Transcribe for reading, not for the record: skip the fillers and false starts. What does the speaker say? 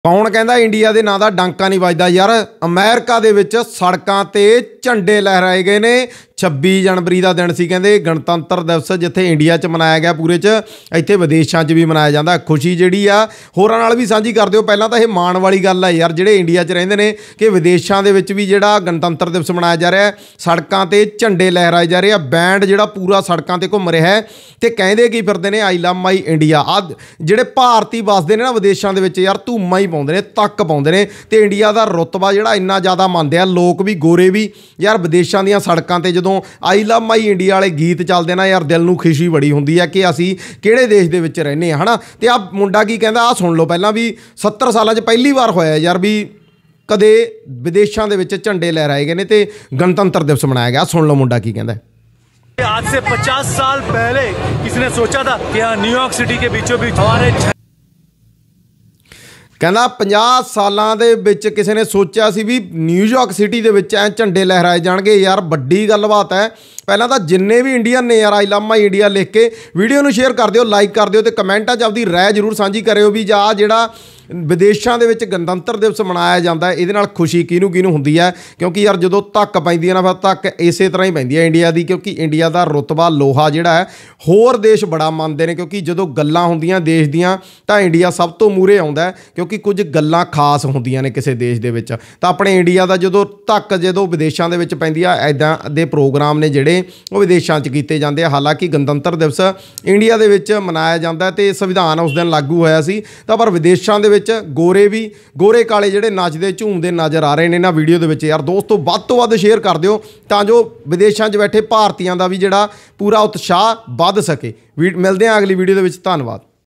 कौन कहता इंडिया के नां दा डांका नहीं वजदा यार। अमेरिका दे विच सड़कां ते झंडे लहराए गए ने। 26 जनवरी का दिन सी कहते गणतंत्र दिवस जिथे इंडिया च मनाया गया पूरे च इत्थे विदेशों च भी मनाया जाता। खुशी जिहड़ी आ होरां नाल भी साझी कर दिओ। पहलां तां इह माण वाली गल है यार जिहड़े इंडिया च रहिंदे ने कि विदेशों दे विच भी जिहड़ा गणतंत्र दिवस मनाया जा रहा है, सड़कां ते झंडे लहराए जा रहे हैं, बैंड जिहड़ा पूरा सड़कां ते घुम रहा है ते कहंदे की फिरदे ने आई लव माई इंडिया। आ जिहड़े भारती वसदे ने ना विदेशों दे विच यार धूमां ही पाउंदे ने, तक पाउंदे ने ते इंडिया दा रुतबा जिहड़ा इन्ना ज़्यादा मंनदे आ लोग भी, गोरे भी यार। विदेशों दीयां सड़कां ते जदों आई लव माई इंडिया वाले गीत चलते ना यार दिल नूं खुशी बड़ी हुंदी है कि असीं किहड़े देश दे विच रहने है ना। ते आ मुंडा की कहंदा आ सुन लो, पहलां भी 70 सालां च पहली बार होया यार भी कदे विदेशों दे विच झंडे लहराए गए ने ते गणतंत्र दिवस मनाया गया। सुन लो मुंडा की कहंदा है। आज से 50 साल पहले किसी ने सोचा था कि यहाँ न्यूयॉर्क सिटी के बीचों बीच हमारे कहना 50 सालों के किसी ने सोचा सी भी न्यूयॉर्क सिटी के ऐ झंडे लहराए जाएंगे यार। बड़ी गलबात है। पहला तो जिन्ने भी इंडियन ने यार आई लव माई इंडिया लिख के वीडियो में शेयर कर दिओ, लाइक कर दिओ ते कमेंटां च आपदी राय जरूर साझी करिओ भी जा जिहड़ा विदेशों के विच गणतंत्र दिवस मनाया जाता है इहदे नाल खुशी किहनूं किहनूं हुंदी है। क्योंकि यार जदों धक्क पैंदी है ना फिर धक्क इसे तरह ही पैंदी है इंडिया की। क्योंकि इंडिया का रुतबा लोहा जिहड़ा है होर देश बड़ा मनते हैं। क्योंकि जदों गल्लां हुंदियां देश दियां तां इंडिया सब तो मूहरे आउंदा है। क्योंकि कुछ गल्लां खास हुंदियां ने किसी देश दे विच तां अपने इंडिया का जदों धक्क जदों विदेशों के विच पैंदी आ इदां दे प्रोग्राम ने जिहड़े वो विदेशों च कीते जांदे। हालांकि गणतंत्र दिवस इंडिया दे विच मनाया जाता है तो संविधान उस दिन लागू होया सी तां पर विदेशों के विच गोरे भी गोरे काले जिहड़े नचदे झूमदे नज़र आ रहे हैं ना वीडियो दे विच यार। दोस्तों वध तो वध शेयर कर दिओ तां जो विदेशों च बैठे भारतीयों का भी जिहड़ा पूरा उत्साह वध सके। मिलदे हां अगली वीडियो दे विच। धन्नवाद।